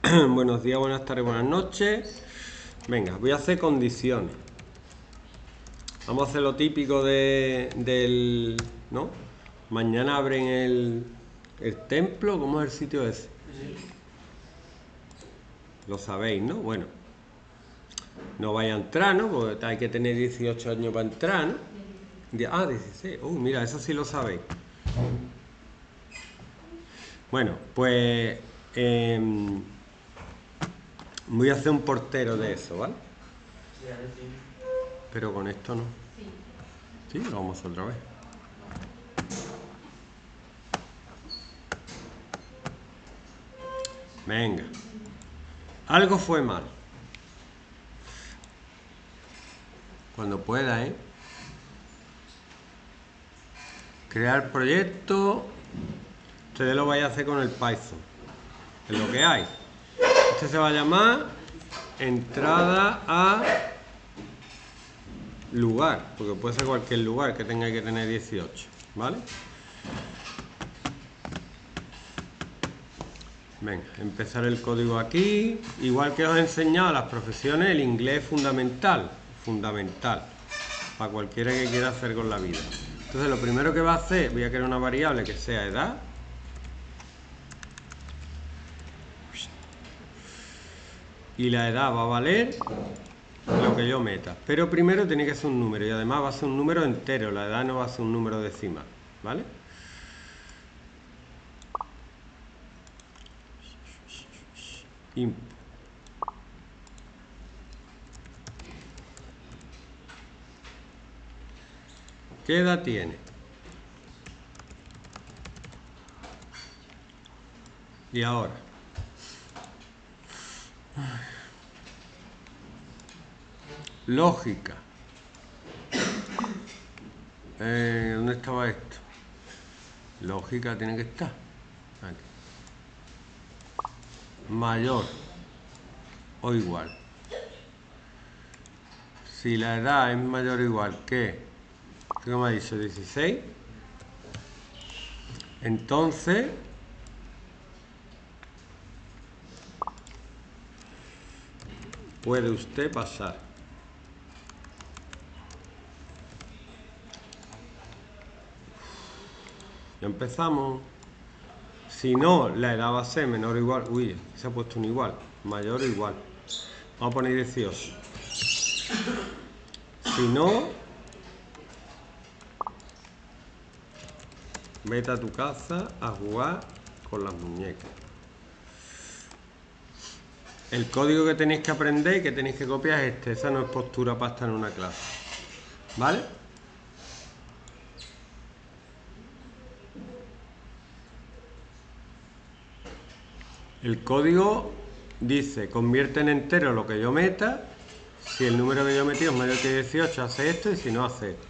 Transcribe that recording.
Buenos días, buenas tardes, buenas noches. Venga, voy a hacer condiciones. Vamos a hacer lo típico del... ¿no? Mañana abren el templo. ¿Cómo es el sitio ese? Sí. Lo sabéis, ¿no? Bueno, no vais a entrar, ¿no? Porque hay que tener 18 años para entrar, ¿no? 16. Mira, eso sí lo sabéis. Bueno, pues... voy a hacer un portero de eso, ¿vale? Pero con esto no. Sí, lo vamos a hacer otra vez. Venga. Algo fue mal. Cuando pueda, ¿eh? Crear proyecto. Ustedes lo vais a hacer con el Python. Es lo que hay. Este se va a llamar entrada a lugar, porque puede ser cualquier lugar que tenga que tener 18, ¿vale? Venga, empezar el código aquí. Igual que os he enseñado las profesiones, el inglés es fundamental, para cualquiera que quiera hacer con la vida. Entonces lo primero que va a hacer, voy a crear una variable que sea edad. Y la edad va a valer lo que yo meta. Pero primero tiene que ser un número, y además va a ser un número entero, la edad no va a ser un número decimal, ¿vale? Input. ¿Qué edad tiene? Y ahora. Lógica. ¿Dónde estaba esto? Lógica tiene que estar. Aquí. Mayor o igual. Si la edad es mayor o igual que, ¿qué me ha dicho? 16. Entonces, puede usted pasar. Ya empezamos. Si no, la edad va a ser menor o igual. Uy, se ha puesto un igual. Mayor o igual. Vamos a poner 18. Si no, vete a tu casa a jugar con las muñecas. El código que tenéis que aprender y que tenéis que copiar es este. Esa no es postura para estar en una clase. ¿Vale? El código dice, convierte en entero lo que yo meta. Si el número que yo he metido es mayor que 18, hace esto, y si no, hace esto.